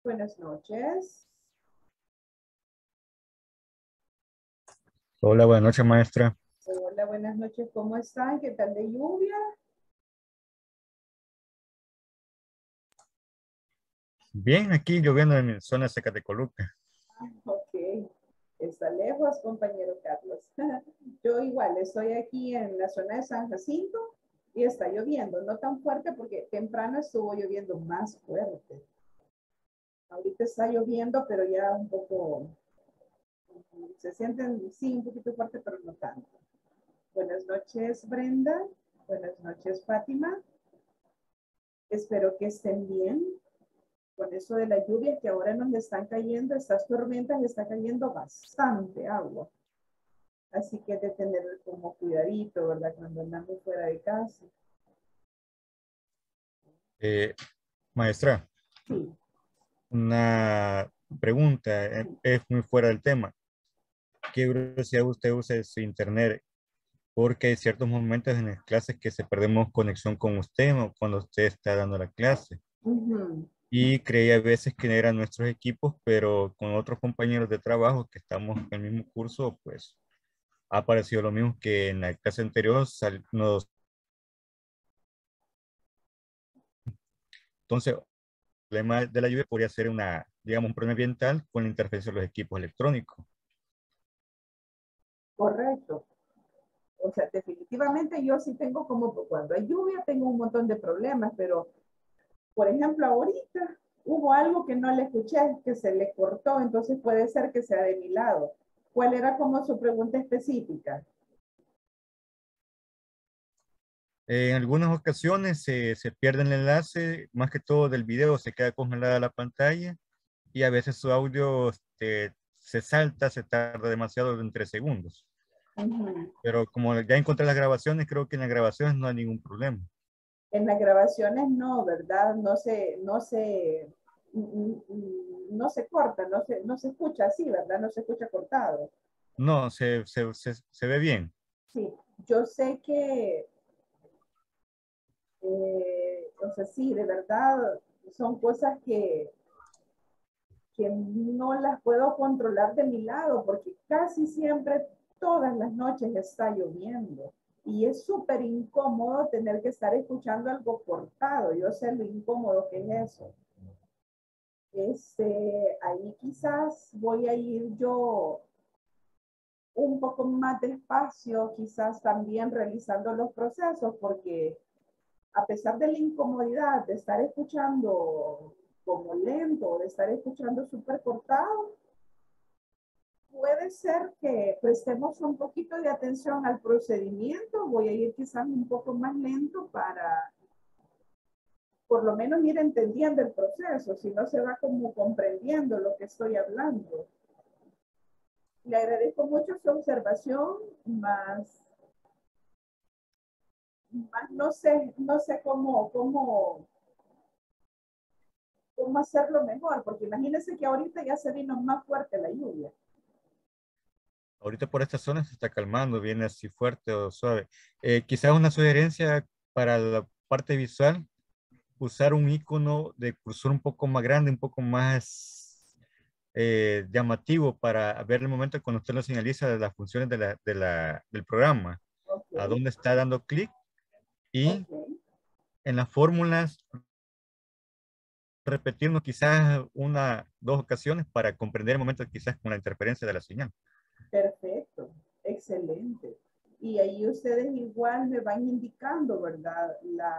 Buenas noches. Hola, buenas noches, maestra. Hola, buenas noches. ¿Cómo están? ¿Qué tal de lluvia? Bien, aquí lloviendo en mi zona seca de Coluca. Ok. Está lejos, compañero Carlos. Yo igual estoy aquí en la zona de San Jacinto y está lloviendo. No tan fuerte porque temprano estuvo lloviendo más fuerte. Ahorita está lloviendo, pero ya un poco, se sienten, sí, un poquito fuerte, pero no tanto. Buenas noches, Brenda. Buenas noches, Fátima. Espero que estén bien. Con eso de la lluvia que ahora nos están cayendo, estas tormentas, está cayendo bastante agua. Así que de tener como cuidadito, ¿verdad? Cuando andamos fuera de casa. Eh, Maestra, Sí, una pregunta, sí. es muy fuera del tema. ¿Qué velocidad usted usa de su internet? Porque hay ciertos momentos en las clases que se perdemos conexión con usted o cuando usted está dando la clase. Ujú. Y creía a veces que eran nuestros equipos, pero con otros compañeros de trabajo que estamos en el mismo curso, pues ha aparecido lo mismo que en la clase anterior. Entonces, problema de la lluvia podría ser una, digamos, un problema ambiental con la interferencia de los equipos electrónicos. Correcto. O sea, definitivamente yo sí tengo como cuando hay lluvia tengo un montón de problemas, pero por ejemplo ahorita hubo algo que no le escuché, que se le cortó, entonces puede ser que sea de mi lado. ¿Cuál era como su pregunta específica? En algunas ocasiones se pierde el enlace, más que todo del video, se queda congelada la pantalla y a veces su audio se salta, se tarda demasiado en 3 segundos. Ujú. Pero como ya encontré las grabaciones, creo que en las grabaciones no hay ningún problema. En las grabaciones no, ¿verdad? No se corta, no se escucha así, ¿verdad? No se escucha cortado. No, se ve bien. Sí, yo sé que, o sea, sí, de verdad, son cosas que no las puedo controlar de mi lado, porque casi siempre, todas las noches está lloviendo. Y es súper incómodo tener que estar escuchando algo cortado. Yo sé lo incómodo que es eso. Ahí quizás voy a ir yo un poco más despacio, quizás también realizando los procesos, porque a pesar de la incomodidad de estar escuchando como lento, de estar escuchando súper cortado, puede ser que prestemos un poquito de atención al procedimiento. Voy a ir quizás un poco más lento para por lo menos ir entendiendo el proceso, si no se va como comprendiendo lo que estoy hablando. Le agradezco mucho su observación, más no sé cómo hacerlo mejor, porque imagínense que ahorita ya se vino más fuerte la lluvia. Ahorita por esta zona se está calmando, viene así fuerte o suave. Quizás una sugerencia para la parte visual, usar un icono de cursor un poco más grande, un poco más llamativo para ver el momento cuando usted lo señaliza de las funciones del programa, Ok, a dónde está dando clic y ok, en las fórmulas repetirnos quizás una, dos ocasiones para comprender el momento quizás con la interferencia de la señal. perfecto, excelente. Y ahí ustedes igual me van indicando, ¿verdad?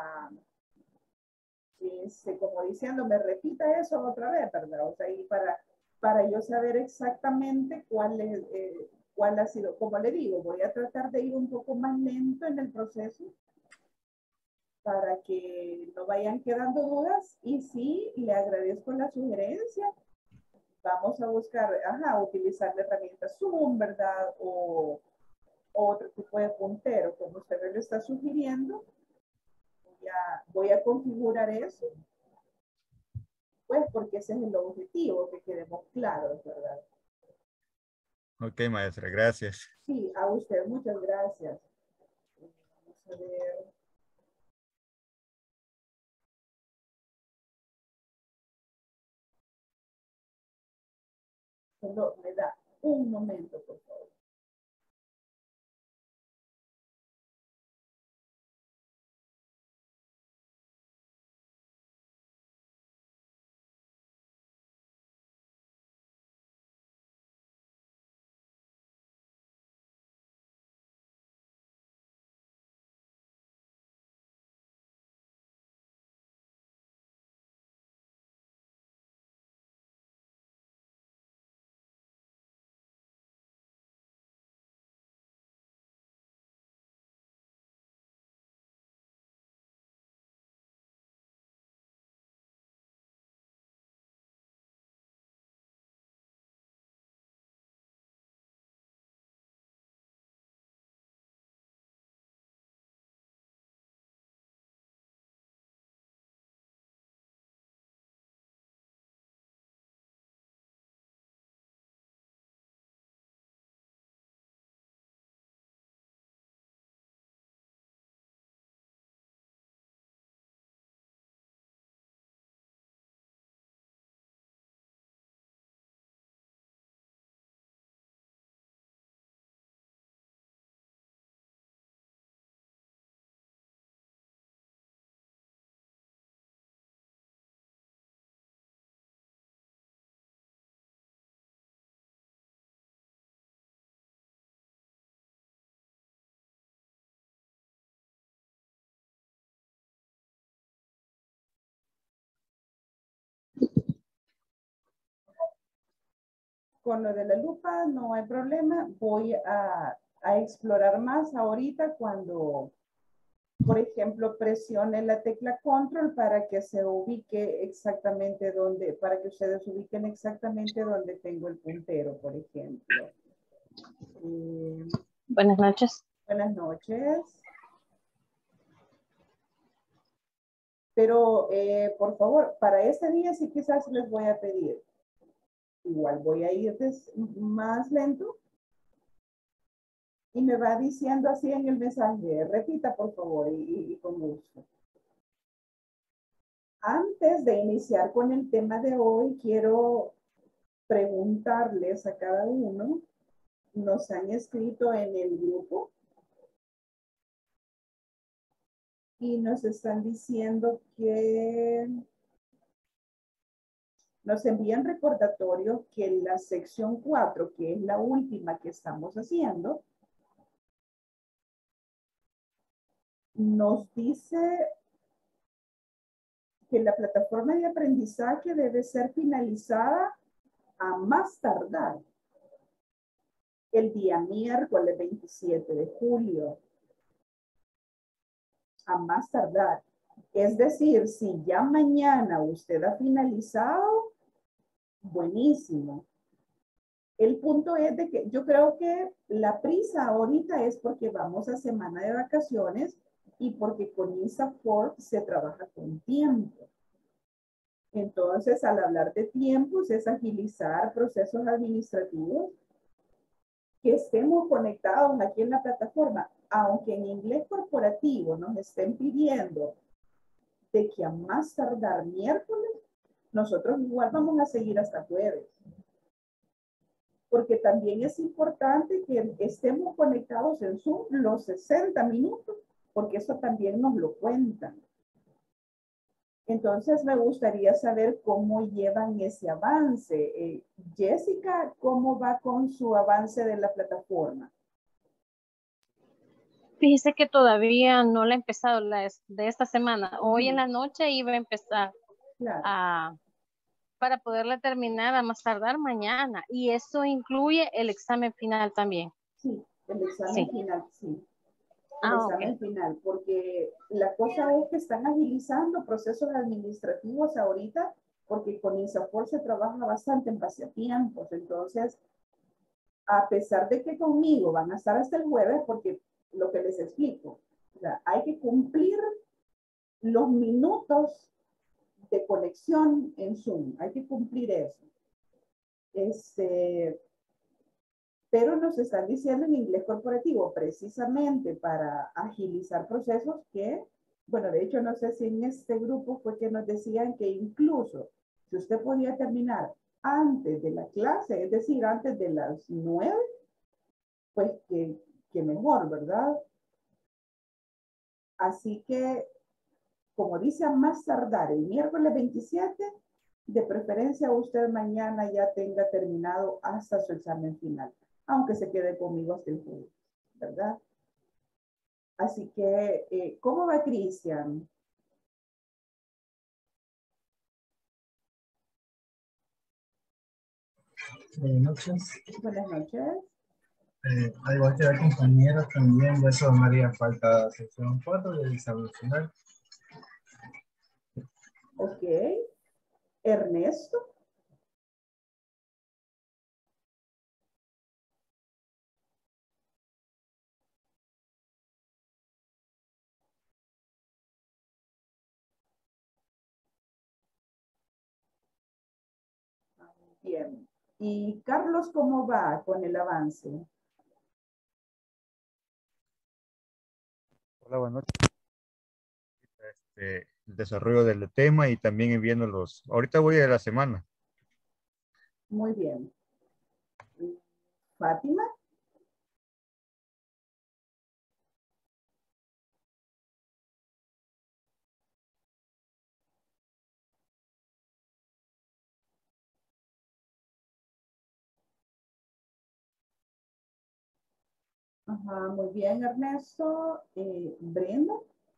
Como diciendo, me repita eso otra vez, ¿verdad? O sea, y para yo saber exactamente cuál ha sido, como le digo, voy a tratar de ir un poco más lento en el proceso para que no vayan quedando dudas y sí, le agradezco la sugerencia. Vamos a buscar, ajá, utilizar la herramienta Zoom, ¿verdad? O otro tipo de puntero, como usted me lo está sugiriendo. Voy a configurar eso pues porque ese es el objetivo, que quedemos claros, ¿verdad? Ok, maestra, gracias. Sí, a usted muchas gracias. Vamos a ver. Solo me da un momento, por favor. Con lo de la lupa no hay problema. Voy a explorar más ahorita cuando, por ejemplo, presione la tecla control para que se ubique exactamente donde, para que ustedes ubiquen exactamente donde tengo el puntero, por ejemplo. Buenas noches. Buenas noches. Pero, por favor, para este día sí quizás les voy a pedir. Igual voy a ir más lento. Y me va diciendo así en el mensaje. Repita, por favor, y con gusto. Antes de iniciar con el tema de hoy, quiero preguntarles a cada uno. Nos han escrito en el grupo. Y nos están diciendo que nos envían recordatorios que la sección 4, que es la última que estamos haciendo, nos dice que la plataforma de aprendizaje debe ser finalizada a más tardar el día miércoles 27 de julio. A más tardar. Es decir, si ya mañana usted ha finalizado, buenísimo. El punto es de que yo creo que la prisa ahorita es porque vamos a semana de vacaciones y porque con ISAFORP se trabaja con tiempo. Entonces, al hablar de tiempos, es agilizar procesos administrativos que estemos conectados aquí en la plataforma, aunque en inglés corporativo nos estén pidiendo de que a más tardar miércoles, nosotros igual vamos a seguir hasta jueves. Porque también es importante que estemos conectados en Zoom los 60 minutos, porque eso también nos lo cuentan. Entonces me gustaría saber cómo llevan ese avance. Jessica, ¿cómo va con su avance de la plataforma? Fíjese que todavía no la he empezado de esta semana. Hoy en la noche iba a empezar para poderla terminar a más tardar mañana. Y eso incluye el examen final también. Sí, el examen final, sí. El examen ok. final, porque la cosa es que están agilizando procesos administrativos ahorita, porque con ISAFORP se trabaja bastante en pasatiempos. Entonces, a pesar de que conmigo van a estar hasta el jueves, porque lo que les explico, o sea, hay que cumplir los minutos de conexión en Zoom, hay que cumplir eso. Pero nos están diciendo en inglés corporativo, precisamente para agilizar procesos que, bueno, de hecho, no sé si en este grupo fue que nos decían que incluso si usted podía terminar antes de la clase, es decir, antes de las 9, pues que mejor, ¿verdad? Así que, como dice, a más tardar el miércoles 27, de preferencia usted mañana ya tenga terminado hasta su examen final, aunque se quede conmigo hasta el jueves, ¿verdad? Así que, ¿cómo va Cristian? Buenas noches. Buenas noches. Al igual que la compañera, también ya solo me haría falta sección 4 del examen final. Ok. Ernesto. Bien. ¿Y Carlos cómo va con el avance? Hola, buenas noches. El desarrollo del tema y también viendo los. Ahorita voy a la semana. Muy bien. Fátima. Ajá, muy bien, Ernesto. Brenda.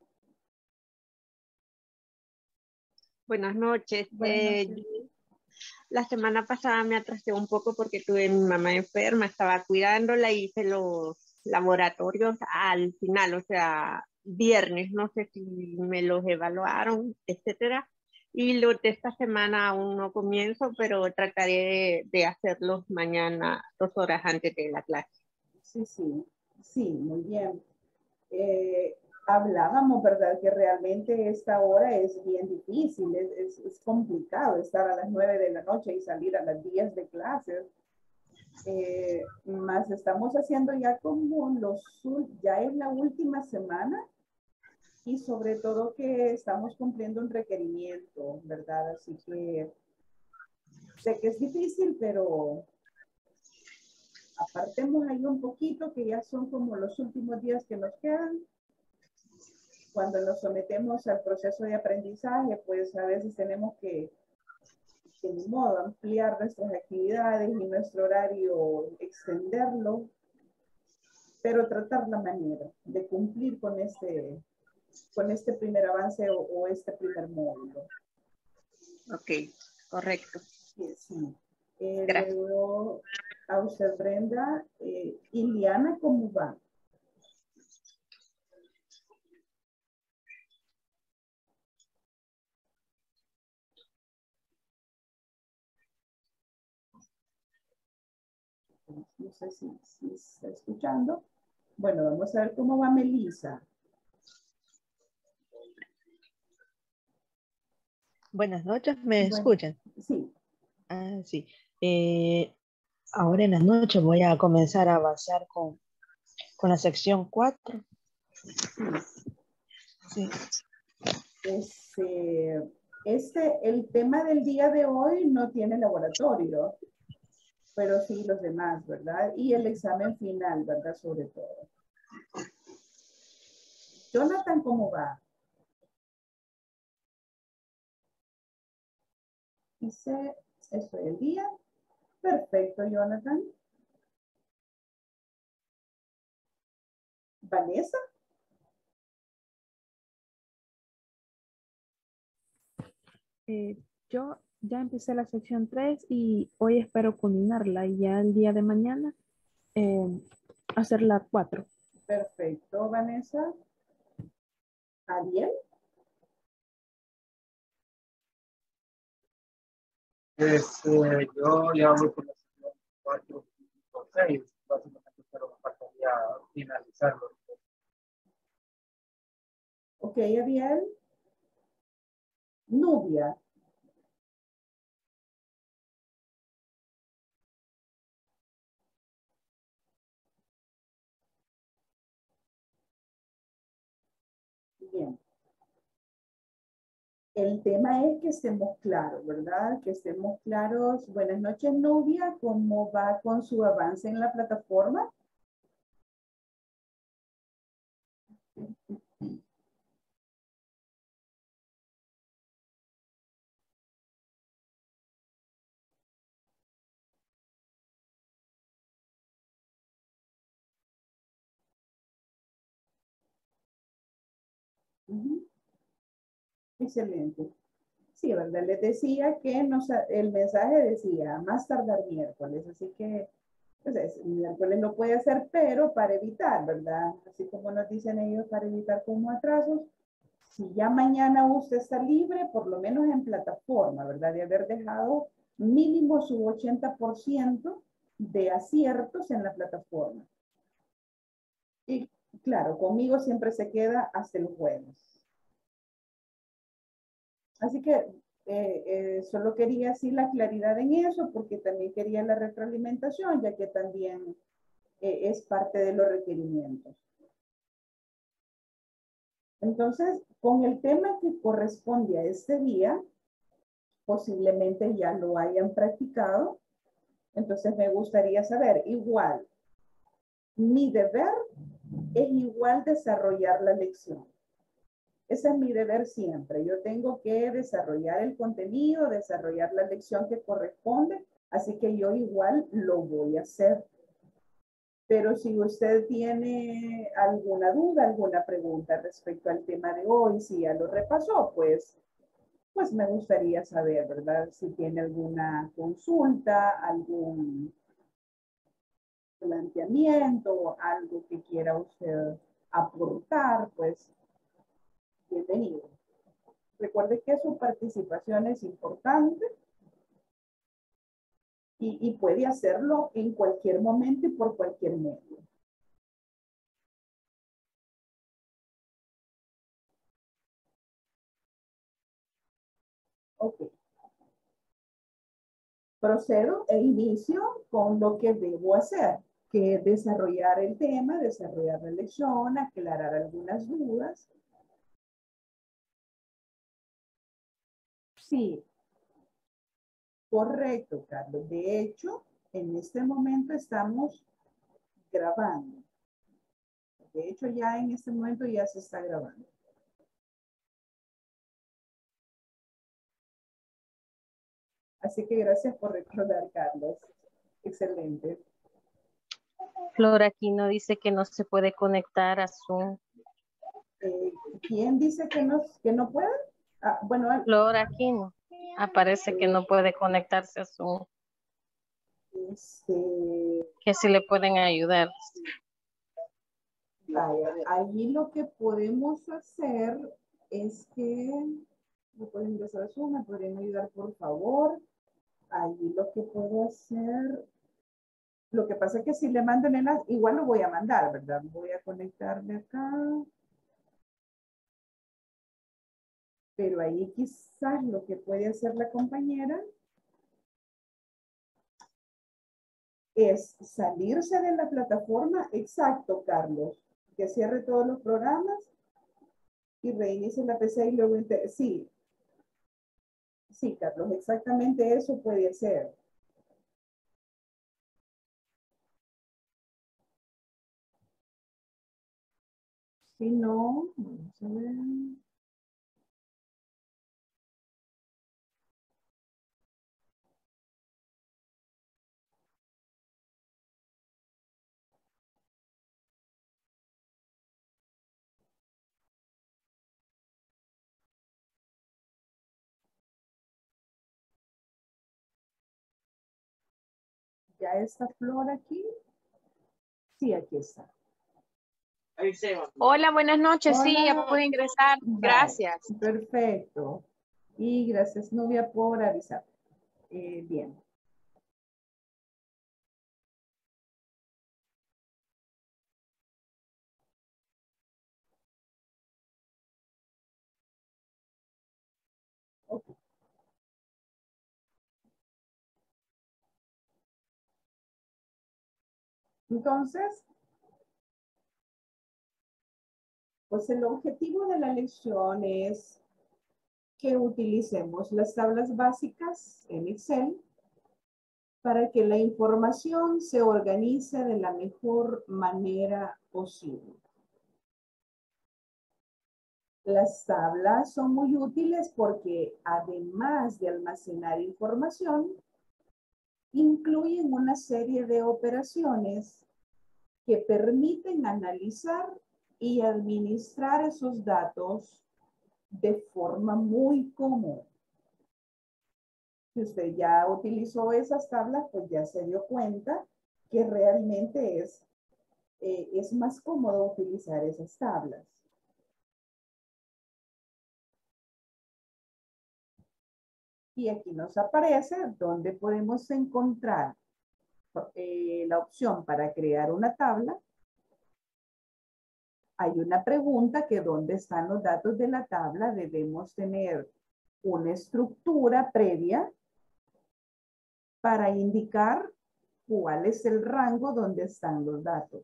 Buenas noches. Buenas noches. La semana pasada me atrasé un poco porque tuve mi mamá enferma, estaba cuidándola y hice los laboratorios al final, o sea, viernes, no sé si me los evaluaron, etcétera. Y los de esta semana aún no comienzo, pero trataré de hacerlos mañana 2 horas antes de la clase. Sí, sí, sí, muy bien. Hablábamos, ¿verdad? Que realmente esta hora es bien difícil, es complicado estar a las 9 de la noche y salir a las 10 de clases. Más estamos haciendo ya como ya es la última semana y sobre todo que estamos cumpliendo un requerimiento, ¿verdad? Así que sé que es difícil, pero apartemos ahí un poquito, que ya son como los últimos días que nos quedan. Cuando nos sometemos al proceso de aprendizaje, pues a veces tenemos que ni modo, ampliar nuestras actividades y nuestro horario, extenderlo, pero tratar la manera de cumplir con este primer avance o este primer módulo. Ok, correcto. Sí. Gracias. Luego, a usted, Brenda. Iliana, ¿cómo va? No sé si está escuchando. Bueno, vamos a ver cómo va Melissa. Buenas noches, ¿me Bueno, escuchan? sí. Ah, sí. Ahora en la noche voy a comenzar a avanzar con la sección 4. Sí. El tema del día de hoy no tiene laboratorio, pero sí los demás, ¿verdad? Y el examen final, ¿verdad? Sobre todo. Jonathan, ¿cómo va? Dice, estoy el día. Perfecto, Jonathan. Vanessa. Yo ya empecé la sección 3 y hoy espero culminarla y ya el día de mañana eh, hacer la 4. Perfecto, Vanessa. Ariel. Yo ya voy por la sección 4 o 6, básicamente, pero me faltaría finalizarlo. Ok, Ariel. Nubia. Bien. el tema es que estemos claros, ¿verdad? Que estemos claros. Buenas noches, Nubia. ¿Cómo va con su avance en la plataforma? Ujú. Excelente. Sí, ¿verdad? Les decía que el mensaje decía más tardar miércoles, así que pues, miércoles no puede ser, pero para evitar, ¿verdad? Así como nos dicen ellos, para evitar como atrasos, si ya mañana usted está libre, por lo menos en plataforma, ¿verdad? De haber dejado mínimo su 80% de aciertos en la plataforma. Y claro, conmigo siempre se queda hasta el jueves. Así que solo quería así la claridad en eso, porque también quería la retroalimentación, ya que también es parte de los requerimientos. Entonces, con el tema que corresponde a este día, posiblemente ya lo hayan practicado. Entonces, me gustaría saber, igual, mi deber es igual desarrollar la lección. Ese es mi deber siempre. Yo tengo que desarrollar el contenido, desarrollar la lección que corresponde, así que yo igual lo voy a hacer. Pero si usted tiene alguna duda, alguna pregunta respecto al tema de hoy, si ya lo repasó, pues me gustaría saber, ¿verdad? Si tiene alguna consulta, algún planteamiento, algo que quiera usted aportar, pues bienvenido. Recuerde que su participación es importante y puede hacerlo en cualquier momento y por cualquier medio. Ok. Procedo e inicio con lo que debo hacer, que es desarrollar el tema, desarrollar la lección, aclarar algunas dudas. Sí, correcto, Carlos. De hecho, en este momento estamos grabando. De hecho, ya en este momento ya se está grabando. Así que gracias por recordar, Carlos. Excelente. Flor Aquino dice que no se puede conectar a Zoom. ¿Quién dice que no puede? Ah, bueno, Flor Aquino aparece que no puede conectarse a Zoom. Que si le pueden ayudar. Vaya, allí lo que podemos hacer es que me pueden ingresar a Zoom, me podrían ayudar por favor. Allí lo que puedo hacer, lo que pasa es que si le mando el enlace, igual lo voy a mandar, ¿verdad? Voy a conectarme acá. Pero ahí quizás lo que puede hacer la compañera es salirse de la plataforma. Exacto, Carlos. Que cierre todos los programas y reinicie la PC y luego... Sí, sí, Carlos, exactamente eso puede ser. Si no, vamos a ver. ¿Ya está Flor aquí? Sí, aquí está. Hola, buenas noches. Sí, ya Hola. pude ingresar. Gracias. Perfecto. Y gracias, Nubia, por avisar. Bien. Okay. Entonces, pues el objetivo de la lección es que utilicemos las tablas básicas en Excel para que la información se organice de la mejor manera posible. Las tablas son muy útiles porque además de almacenar información, incluyen una serie de operaciones que permiten analizar y administrar esos datos de forma muy común. Si usted ya utilizó esas tablas, pues ya se dio cuenta que realmente es más cómodo utilizar esas tablas. Y aquí nos aparece donde podemos encontrar la opción para crear una tabla. Hay una pregunta que dónde están los datos de la tabla. Debemos tener una estructura previa para indicar cuál es el rango donde están los datos.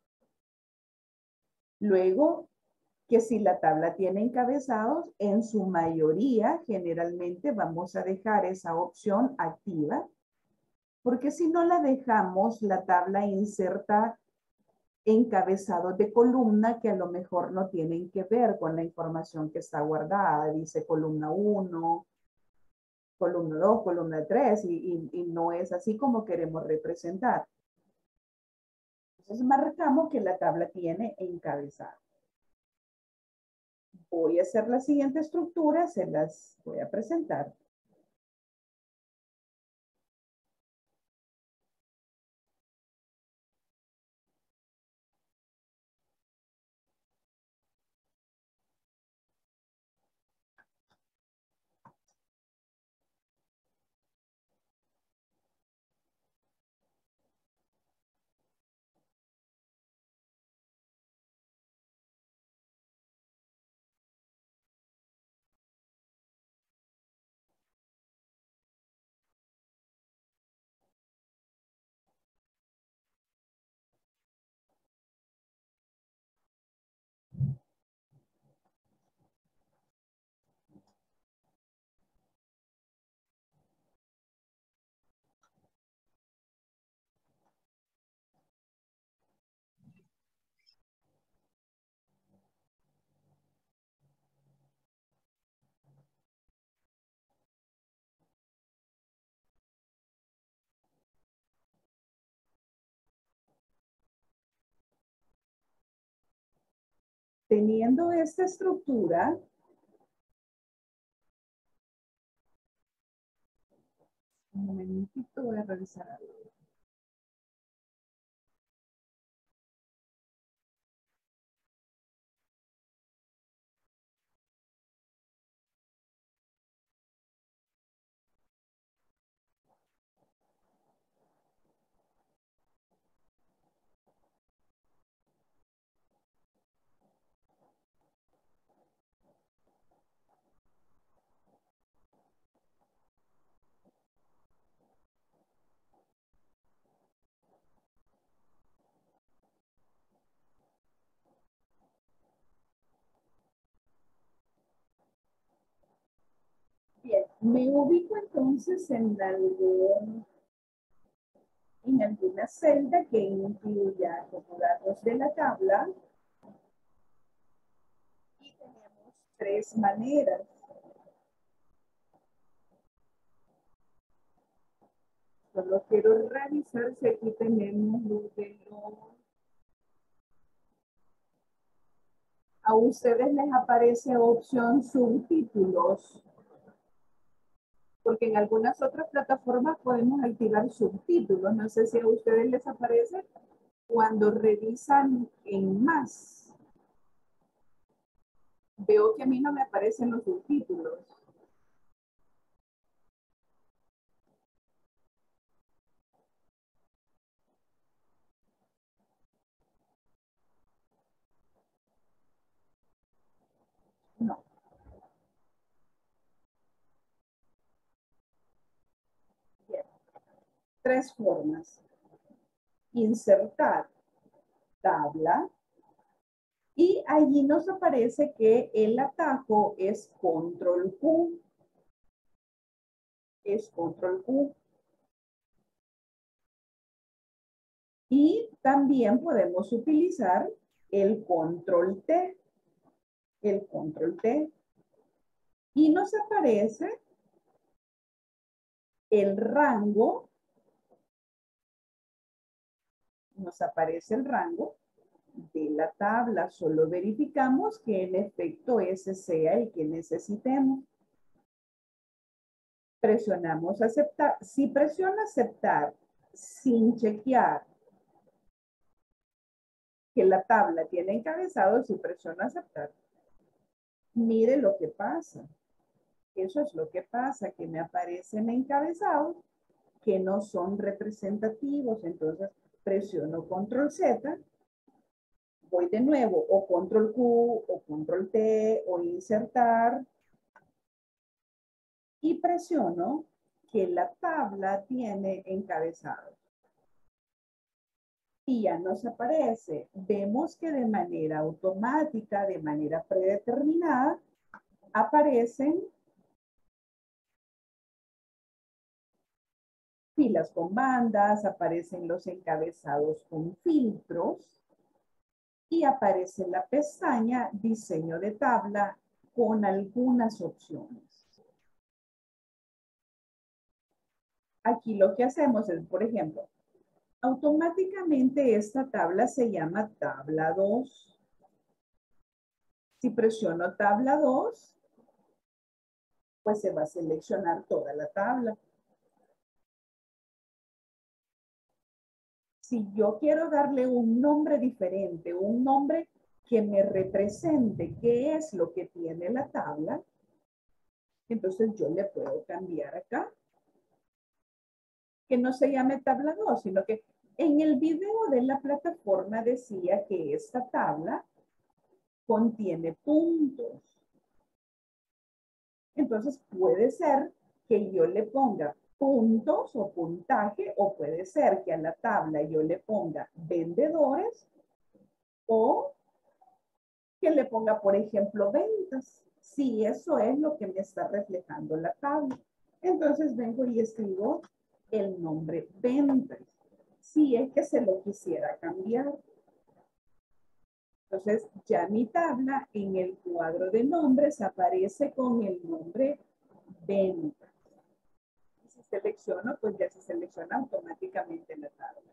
Luego, que si la tabla tiene encabezados, en su mayoría generalmente vamos a dejar esa opción activa, porque si no la dejamos, la tabla inserta encabezados de columna que a lo mejor no tienen que ver con la información que está guardada. Dice columna 1, columna 2, columna 3 y no es así como queremos representar. Entonces marcamos que la tabla tiene encabezado. Voy a hacer la siguiente estructura, se las voy a presentar. Teniendo esta estructura, un momentito, voy a revisar algo. Bien, me ubico entonces en alguna celda que incluya como datos de la tabla. Y tenemos tres maneras. Solo quiero revisar si aquí tenemos a ustedes les aparece opción subtítulos, porque en algunas otras plataformas podemos activar subtítulos. No sé si a ustedes les aparece cuando revisan en más. Veo que a mí no me aparecen los subtítulos. No. Bien. Tres formas. Insertar tabla, Y allí nos aparece que el atajo es control Q. Es control Q. Y también podemos utilizar el control T. El control T. Y nos aparece el rango. Nos aparece el rango de la tabla. Solo verificamos que en efecto ese sea el que necesitemos. Presionamos aceptar. Si presiono aceptar sin chequear que la tabla tiene encabezado, si presiono aceptar, mire lo que pasa. Eso es lo que pasa, que me aparecen encabezados que no son representativos. Entonces presiono control Z, voy de nuevo o control Q o control T o insertar y presiono que la tabla tiene encabezado. Y ya nos aparece. Vemos que de manera automática, de manera predeterminada, aparecen filas con bandas, aparecen los encabezados con filtros y aparece la pestaña diseño de tabla con algunas opciones. Aquí lo que hacemos es, por ejemplo, automáticamente esta tabla se llama tabla 2. Si presiono tabla 2, pues se va a seleccionar toda la tabla. Si yo quiero darle un nombre diferente, un nombre que me represente qué es lo que tiene la tabla, entonces yo le puedo cambiar acá. Que no se llame tabla 2, sino que en el video de la plataforma decía que esta tabla contiene puntos. Entonces puede ser que yo le ponga puntos o puntaje, o puede ser que a la tabla yo le ponga vendedores o que le ponga, por ejemplo, ventas. Si eso es lo que me está reflejando la tabla. Entonces vengo y escribo el nombre ventas. Si es que se lo quisiera cambiar. Entonces ya mi tabla en el cuadro de nombres aparece con el nombre ventas. Si selecciono, pues ya se selecciona automáticamente la tabla.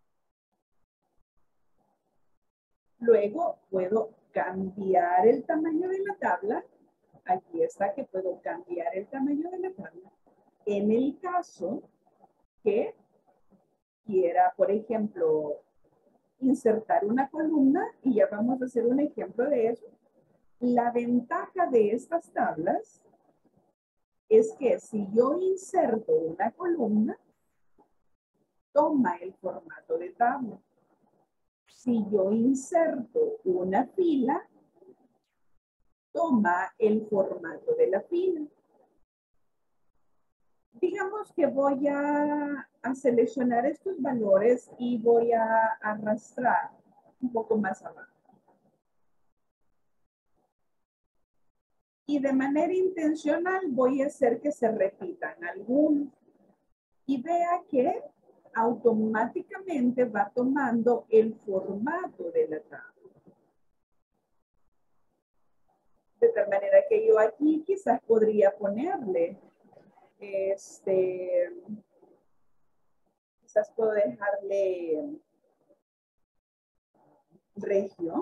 Luego puedo cambiar el tamaño de la tabla. Aquí está que puedo cambiar el tamaño de la tabla. En el caso que quiera, por ejemplo, insertar una columna, y ya vamos a hacer un ejemplo de eso. La ventaja de estas tablas es que si yo inserto una columna, toma el formato de tabla. Si yo inserto una fila, toma el formato de la fila. Digamos que voy a seleccionar estos valores y voy a arrastrar un poco más abajo. Y de manera intencional voy a hacer que se repitan algunos. Y vea que automáticamente va tomando el formato de la tabla. De tal manera que yo aquí quizás podría ponerle, quizás puedo dejarle región.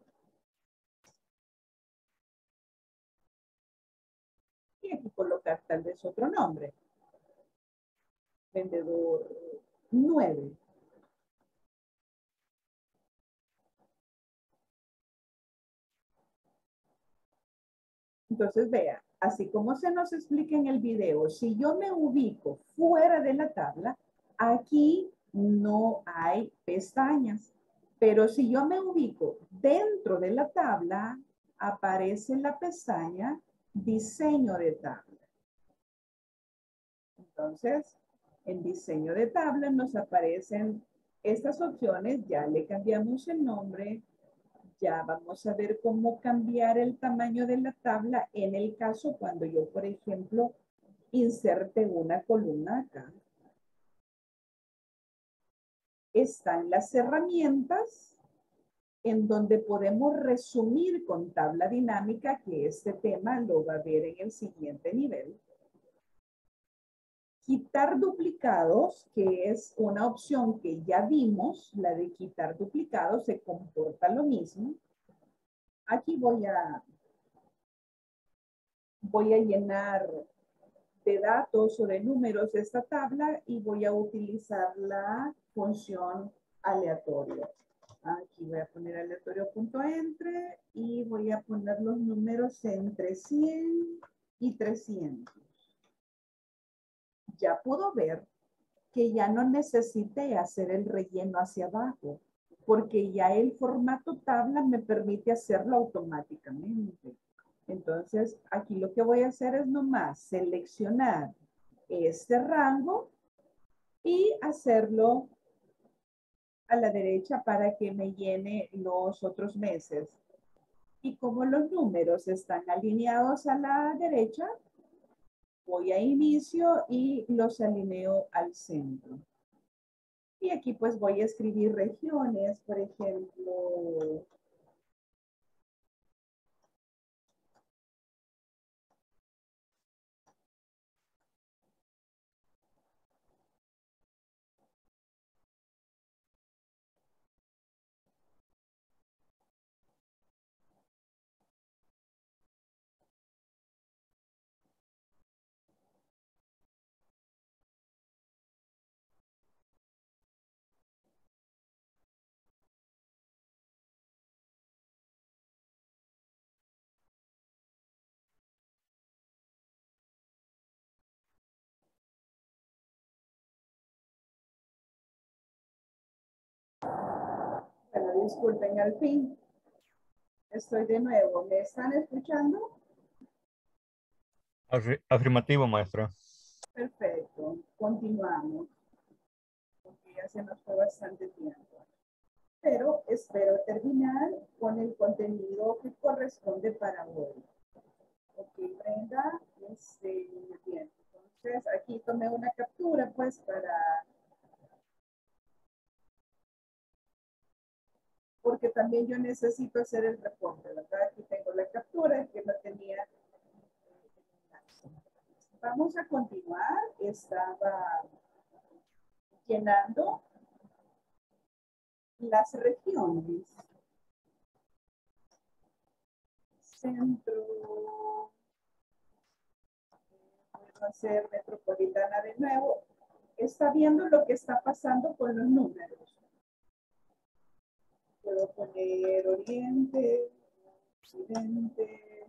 Y aquí colocar tal vez otro nombre. Vendedor 9. Entonces, vea, así como se nos explica en el video, si yo me ubico fuera de la tabla, aquí no hay pestañas. Pero si yo me ubico dentro de la tabla, aparece la pestaña diseño de tabla. Entonces, en diseño de tabla nos aparecen estas opciones. Ya le cambiamos el nombre. Ya vamos a ver cómo cambiar el tamaño de la tabla en el caso cuando yo, por ejemplo, inserte una columna acá. Están las herramientas en donde podemos resumir con tabla dinámica, que este tema lo va a ver en el siguiente nivel. Quitar duplicados, que es una opción que ya vimos, la de quitar duplicados, se comporta lo mismo. Aquí voy a llenar de datos o de números esta tabla y voy a utilizar la función aleatorio. Aquí voy a poner aleatorio.entre y voy a poner los números entre 100 y 300. Ya puedo ver que ya no necesité hacer el relleno hacia abajo, porque ya el formato tabla me permite hacerlo automáticamente. Entonces, aquí lo que voy a hacer es nomás seleccionar este rango y hacerlo a la derecha para que me llene los otros meses. Y como los números están alineados a la derecha, voy a inicio y los alineo al centro. Y aquí pues voy a escribir regiones, por ejemplo, bueno, disculpen, al fin estoy de nuevo. ¿Me están escuchando? Afirmativo, maestra. Perfecto, continuamos, porque ya se nos fue bastante tiempo. Pero espero terminar con el contenido que corresponde para hoy. Ok, Brenda, bien. Entonces, aquí tomé una captura, pues, porque también yo necesito hacer el reporte, ¿verdad? Aquí tengo la captura que no tenía. Vamos a continuar. Estaba llenando las regiones. Centro. Voy a hacer metropolitana de nuevo. Está viendo lo que está pasando con los números. Puedo poner oriente, occidente,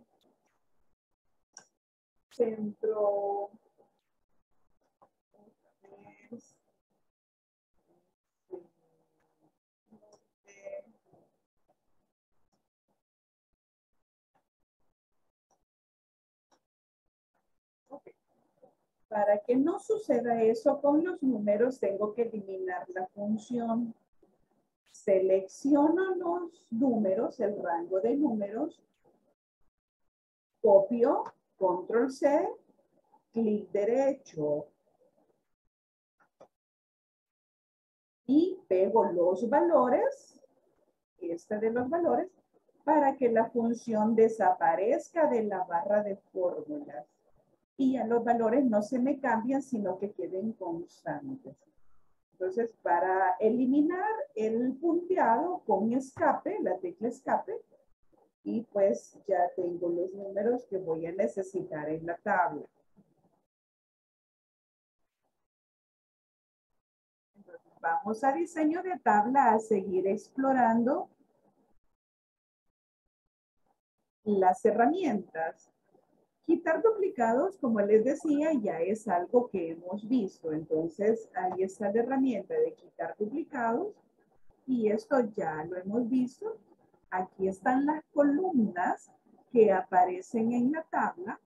centro, okay. Para que no suceda eso con los números, tengo que eliminar la función. Selecciono los números, el rango de números, copio, control C, clic derecho y pego los valores, de los valores, para que la función desaparezca de la barra de fórmulas. Y ya los valores no se me cambian, sino que queden constantes. Entonces, para eliminar el punteado con escape, la tecla escape, y pues ya tengo los números que voy a necesitar en la tabla. Entonces, vamos a diseño de tabla a seguir explorando las herramientas. Quitar duplicados, como les decía, ya es algo que hemos visto. Entonces, ahí está la herramienta de quitar duplicados. Y esto ya lo hemos visto. Aquí están las columnas que aparecen en la tabla.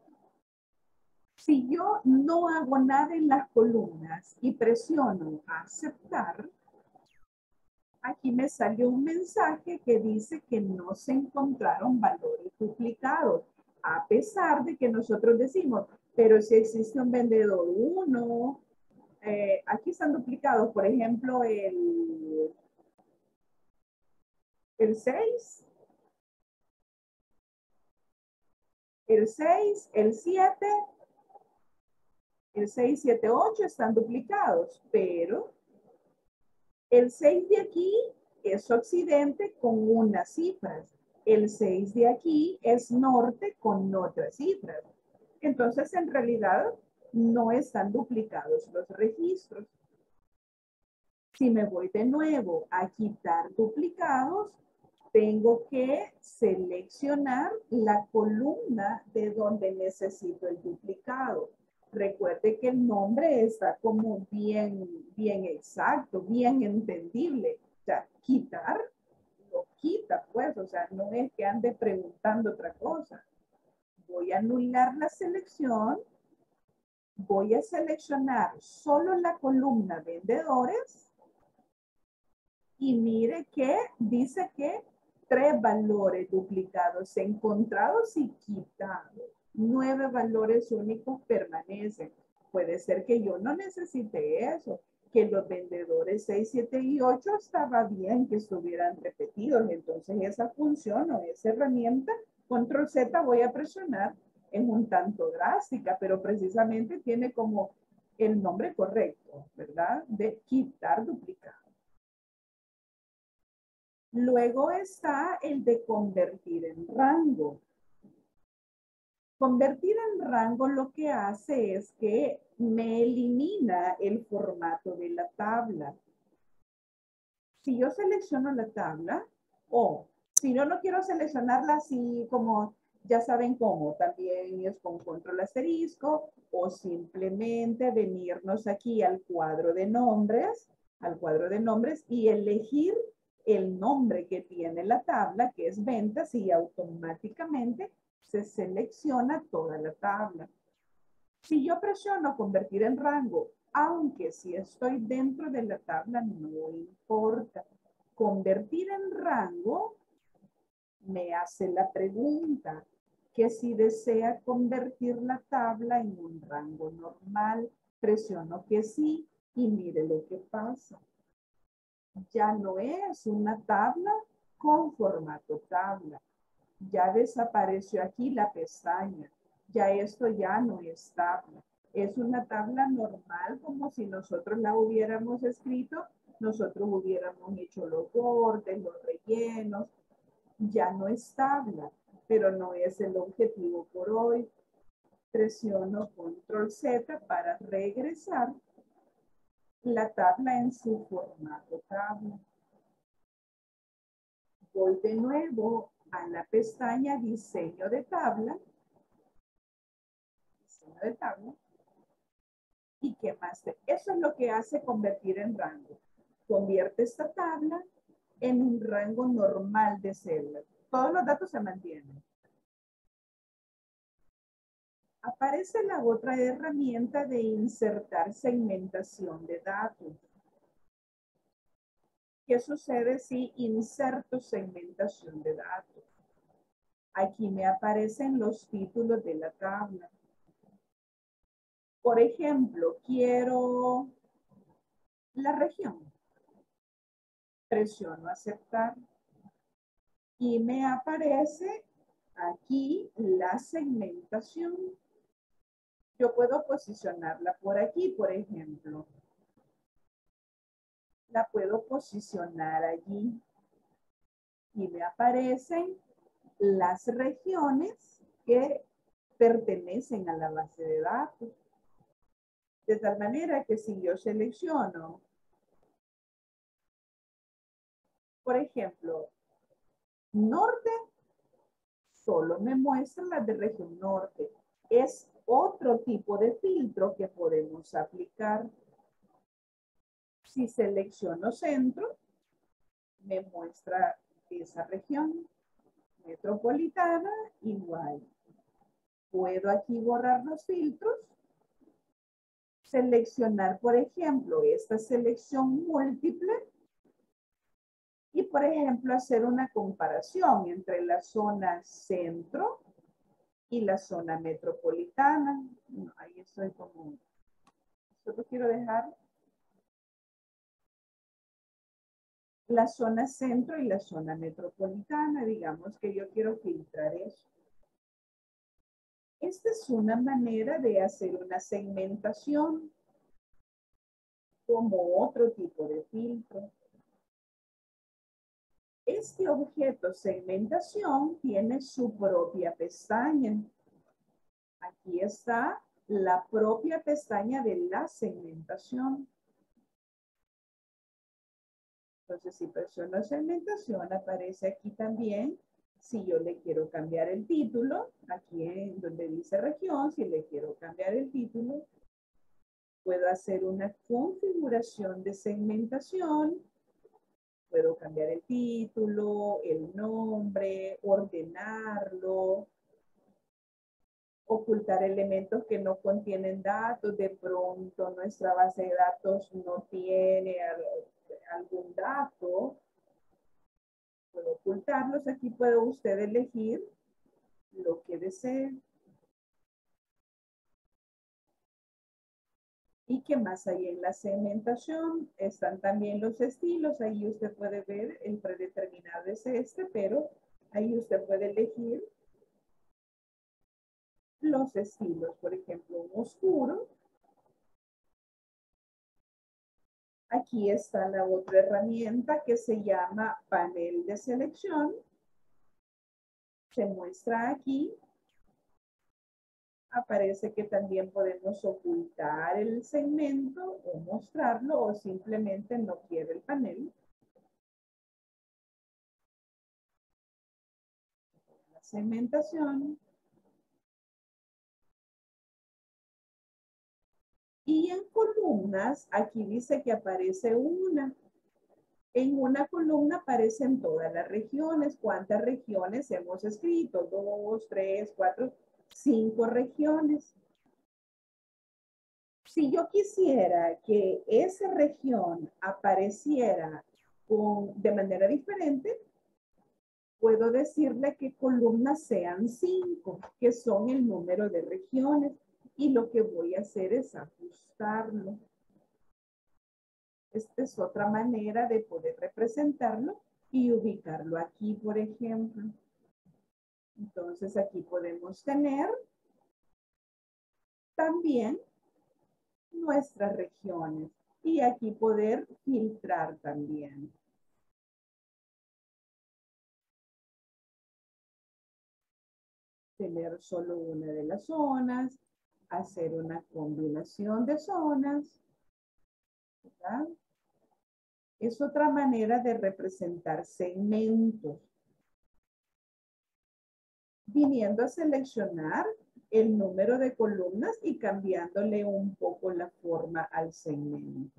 Si yo no hago nada en las columnas y presiono aceptar, aquí me salió un mensaje que dice que no se encontraron valores duplicados, a pesar de que nosotros decimos, pero si existe un vendedor 1, aquí están duplicados, por ejemplo, el 6, el 6, el 7, el 6, 7, 8 están duplicados, pero el 6 de aquí es occidente con unas cifras. El 6 de aquí es norte con otras cifras. Entonces, en realidad, no están duplicados los registros. Si me voy de nuevo a quitar duplicados, tengo que seleccionar la columna de donde necesito el duplicado. Recuerde que el nombre está como bien exacto, bien entendible. O sea, quitar, lo quita, pues. O sea, no es que ande preguntando otra cosa. Voy a anular la selección. Voy a seleccionar solo la columna vendedores. Y mire que dice que 3 valores duplicados encontrados y quitados. 9 valores únicos permanecen. Puede ser que yo no necesite eso, que los vendedores 6, 7 y 8 estaba bien que estuvieran repetidos. Entonces esa función o esa herramienta, control Z voy a presionar, es un tanto drástica, pero precisamente tiene como el nombre correcto, ¿verdad? De quitar duplicados. Luego está el de convertir en rango. Convertir en rango lo que hace es que me elimina el formato de la tabla. Si yo selecciono la tabla, o si yo no quiero seleccionarla así como, ya saben cómo, también es con control asterisco, o simplemente venirnos aquí al cuadro de nombres y elegir el nombre que tiene la tabla, que es ventas, y automáticamente se selecciona toda la tabla. Si yo presiono convertir en rango, aunque si estoy dentro de la tabla, no importa. Convertir en rango me hace la pregunta que si desea convertir la tabla en un rango normal, presiono que sí y mire lo que pasa. Ya no es una tabla con formato tabla. Ya desapareció aquí la pestaña. Ya esto ya no es tabla. Es una tabla normal como si nosotros la hubiéramos escrito, nosotros hubiéramos hecho los bordes, los rellenos. Ya no es tabla, pero no es el objetivo por hoy. Presiono control Z para regresar la tabla en su formato tabla. Voy de nuevo a la pestaña diseño de tabla. Diseño de tabla. ¿Y qué más? Eso es lo que hace convertir en rango. Convierte esta tabla en un rango normal de celdas. Todos los datos se mantienen. Aparece la otra herramienta de insertar segmentación de datos. ¿Qué sucede si inserto segmentación de datos? Aquí me aparecen los títulos de la tabla. Por ejemplo, quiero la región. Presiono aceptar. Y me aparece aquí la segmentación. Yo puedo posicionarla por aquí, por ejemplo. La puedo posicionar allí. Y me aparecen las regiones que pertenecen a la base de datos. De tal manera que si yo selecciono, por ejemplo, norte, solo me muestra las de región norte. Es otro tipo de filtro que podemos aplicar. Si selecciono centro, me muestra esa región. Metropolitana, igual. Puedo aquí borrar los filtros. Seleccionar, por ejemplo, esta selección múltiple Y, por ejemplo, hacer una comparación entre la zona centro y la zona metropolitana. Ahí estoy como, solo quiero dejar la zona centro y la zona metropolitana. Digamos que yo quiero filtrar eso. Esta es una manera de hacer una segmentación como otro tipo de filtro. Este objeto segmentación tiene su propia pestaña. Aquí está la propia pestaña de la segmentación. Entonces, si presiono segmentación, aparece aquí también. Si yo le quiero cambiar el título, aquí en donde dice región, si le quiero cambiar el título, puedo hacer una configuración de segmentación. Puedo cambiar el título, el nombre, ordenarlo, ocultar elementos que no contienen datos. De pronto nuestra base de datos no tiene algún dato. Puedo ocultarlos. Aquí puede usted elegir lo que desee. ¿Y qué más hay en la segmentación? Están también los estilos. Ahí usted puede ver el predeterminado es este, pero ahí usted puede elegir los estilos. Por ejemplo, un oscuro. Aquí está la otra herramienta que se llama panel de selección. Se muestra aquí. Aparece que también podemos ocultar el segmento o mostrarlo o simplemente no quiere el panel. La segmentación. Y en columnas, aquí dice que aparece una. En una columna aparecen todas las regiones. ¿Cuántas regiones hemos escrito? 2, 3, 4, 5 regiones. Si yo quisiera que esa región apareciera de manera diferente, puedo decirle que columnas sean 5, que son el número de regiones. Y lo que voy a hacer es ajustarlo. Esta es otra manera de poder representarlo y ubicarlo aquí, por ejemplo. Entonces aquí podemos tener también nuestras regiones y aquí poder filtrar también. Tener solo una de las zonas, hacer una combinación de zonas, ¿verdad? Es otra manera de representar segmentos. Viniendo a seleccionar el número de columnas y cambiándole un poco la forma al segmento.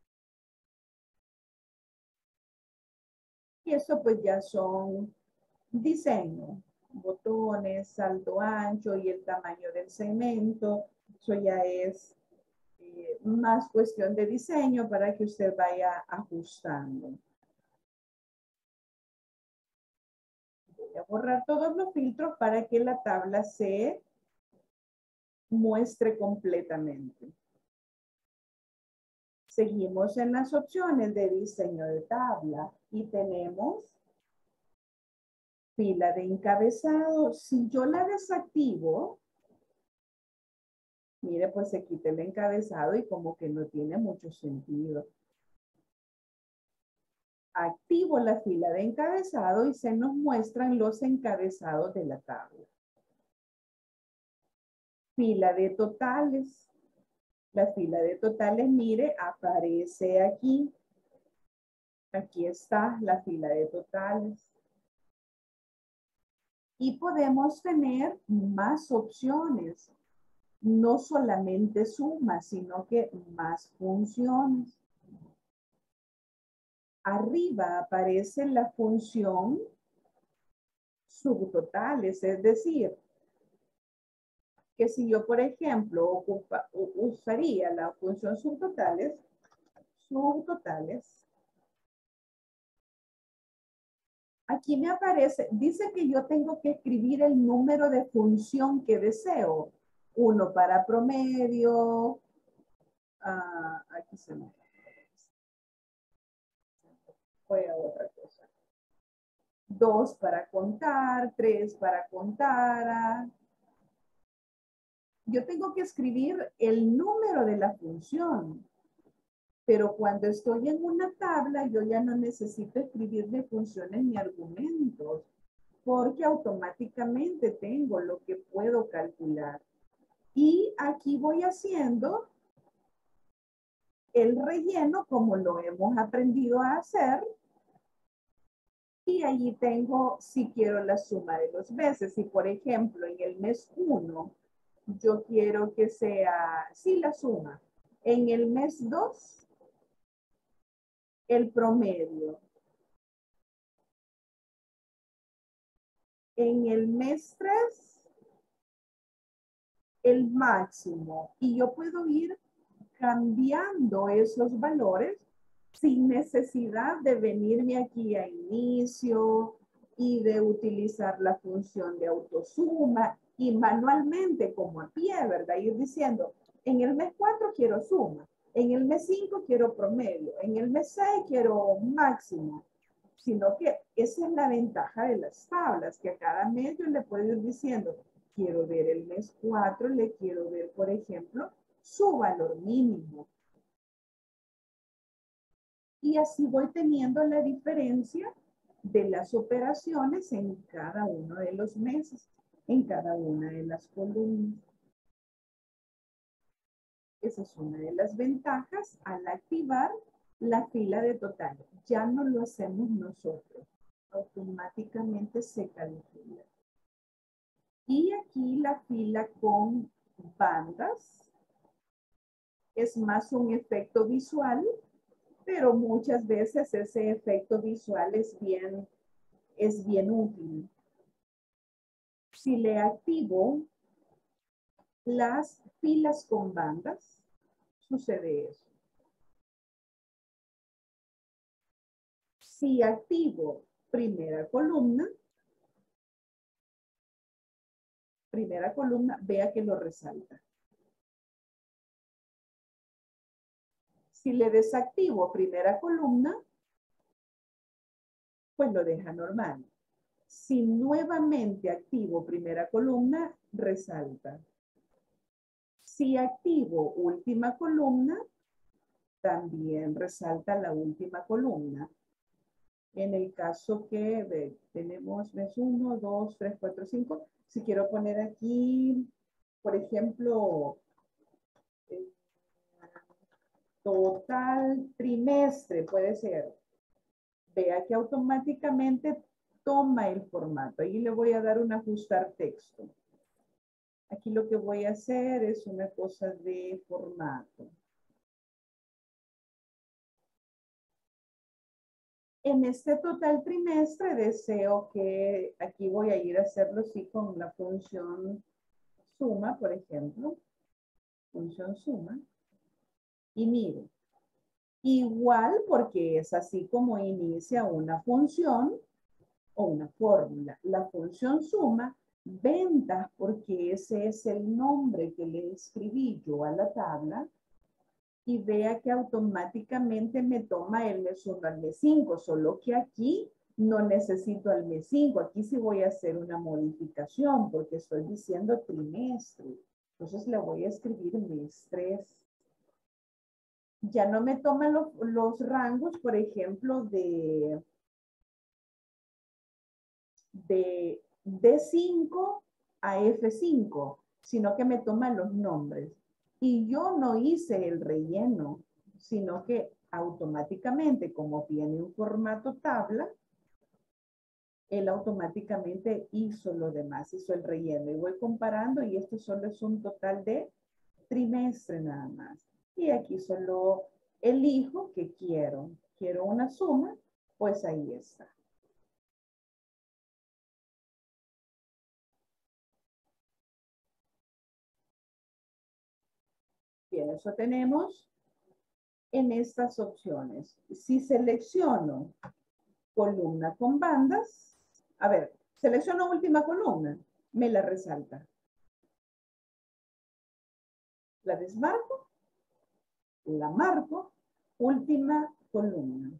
Y eso pues ya son diseños, botones, saldo ancho y el tamaño del segmento. Eso ya es más cuestión de diseño para que usted vaya ajustando. Voy a borrar todos los filtros para que la tabla se muestre completamente. Seguimos en las opciones de diseño de tabla y tenemos fila de encabezado. Si yo la desactivo, mire, pues se quita el encabezado y como que no tiene mucho sentido. Activo la fila de encabezado y se nos muestran los encabezados de la tabla. Fila de totales. La fila de totales, mire, aparece aquí. Aquí está la fila de totales. Y podemos tener más opciones. No solamente sumas, sino que más funciones. Arriba aparece la función subtotales, es decir, que si yo, por ejemplo, usaría la función subtotales, Aquí me aparece, dice que yo tengo que escribir el número de función que deseo. 1 para promedio. Aquí se me fue a otra cosa. 2 para contar, 3 para contar. Yo tengo que escribir el número de la función. Pero cuando estoy en una tabla, yo ya no necesito escribirle funciones ni argumentos, porque automáticamente tengo lo que puedo calcular. Y aquí voy haciendo el relleno como lo hemos aprendido a hacer. Y allí tengo, si quiero la suma de los meses. Si, por ejemplo, en el mes 1, yo quiero que sea, sí, la suma. En el mes 2, el promedio. En el mes 3, el máximo. Y yo puedo ir cambiando esos valores sin necesidad de venirme aquí a inicio y de utilizar la función de autosuma y manualmente como a pie, ¿verdad? Ir diciendo, en el mes 4 quiero suma, en el mes 5 quiero promedio, en el mes 6 quiero máximo. Sino que esa es la ventaja de las tablas, que a cada mes yo le puedo ir diciendo, quiero ver el mes 4, le quiero ver, por ejemplo, su valor mínimo. Y así voy teniendo la diferencia de las operaciones en cada uno de los meses, en cada una de las columnas. Esa es una de las ventajas al activar la fila de total. Ya no lo hacemos nosotros. Automáticamente se calcula. Y aquí la fila con bandas es más un efecto visual, pero muchas veces ese efecto visual es bien útil. Si le activo las filas con bandas, sucede eso. Si activo primera columna, vea que lo resalta. Si le desactivo primera columna, pues lo deja normal. Si nuevamente activo primera columna, resalta. Si activo última columna, también resalta la última columna. En el caso que tenemos mes 1, 2, 3, 4, 5, si quiero poner aquí, por ejemplo, total trimestre, puede ser. Vea que automáticamente toma el formato. Ahí le voy a dar un ajustar texto. Aquí lo que voy a hacer es una cosa de formato. En este total trimestre deseo que aquí voy a ir a hacerlo así con la función suma, por ejemplo. Función suma. Y mire, igual porque es así como inicia una función o una fórmula. La función suma, ventas, porque ese es el nombre que le escribí yo a la tabla, y vea que automáticamente me toma el mes 1 al mes 5, solo que aquí no necesito al mes 5, aquí sí voy a hacer una modificación porque estoy diciendo trimestre. Entonces le voy a escribir mes 3. Ya no me toma los rangos, por ejemplo, de D5 a F5, sino que me toma los nombres. Y yo no hice el relleno, sino que automáticamente, como tiene un formato tabla, él automáticamente hizo lo demás, hizo el relleno. Y voy comparando y esto solo es un total de trimestre nada más. Y aquí solo elijo que quiero. Quiero una suma, pues ahí está. Bien, eso tenemos en estas opciones. Si selecciono columna con bandas. A ver, selecciono última columna, me la resalta. La desmarco, la marco, última columna.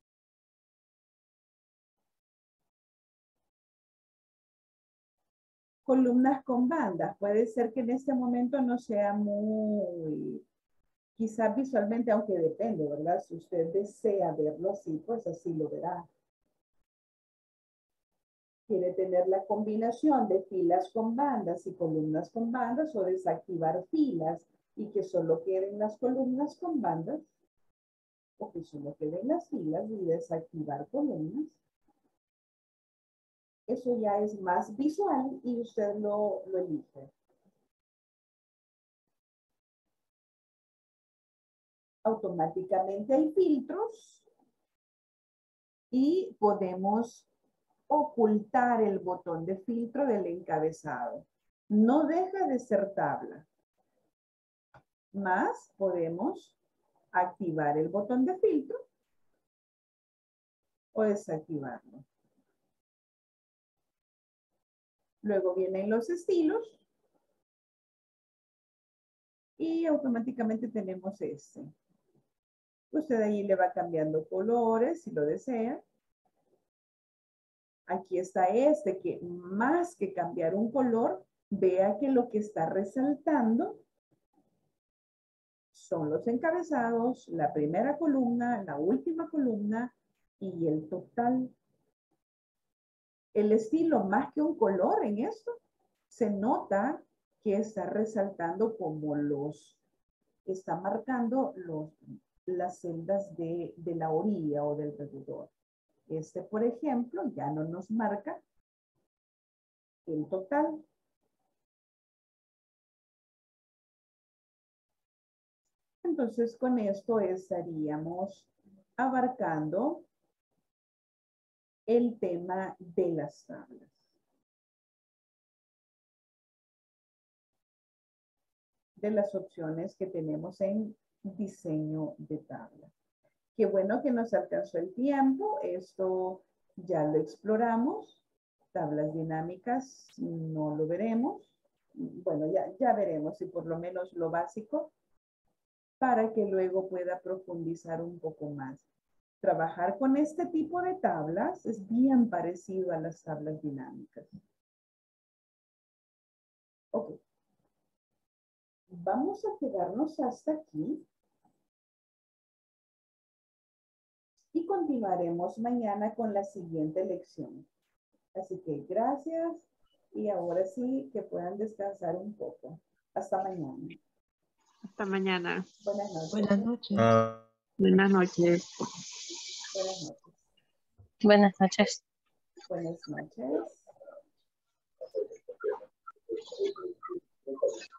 Columnas con bandas. Puede ser que en este momento no sea muy, quizás visualmente, aunque depende, ¿verdad? Si usted desea verlo así, pues así lo verá. Quiere tener la combinación de filas con bandas y columnas con bandas, o desactivar filas y que solo queden las columnas con bandas, o que solo queden las filas y desactivar columnas. Eso ya es más visual y usted lo elige. Automáticamente hay filtros y podemos ocultar el botón de filtro del encabezado. No deja de ser tabla. Más podemos activar el botón de filtro o desactivarlo. Luego vienen los estilos y automáticamente tenemos este. Usted ahí le va cambiando colores si lo desea. Aquí está este que más que cambiar un color, vea que lo que está resaltando son los encabezados, la primera columna, la última columna y el total. El estilo, más que un color en esto, se nota que está resaltando como está marcando las celdas de la orilla o del medidor. Este, por ejemplo, ya no nos marca el total. Entonces, con esto estaríamos abarcando el tema de las tablas. De las opciones que tenemos en diseño de tabla. Qué bueno que nos alcanzó el tiempo. Esto ya lo exploramos. Tablas dinámicas no lo veremos. Bueno, ya veremos si por lo menos lo básico, para que luego pueda profundizar un poco más. Trabajar con este tipo de tablas es bien parecido a las tablas dinámicas. Ok. Vamos a quedarnos hasta aquí. Y continuaremos mañana con la siguiente lección. Así que gracias y ahora sí que puedan descansar un poco. Hasta mañana. Hasta mañana. Buenas noches. Buenas noches. Buenas noches. Buenas noches. Buenas noches. Buenas noches.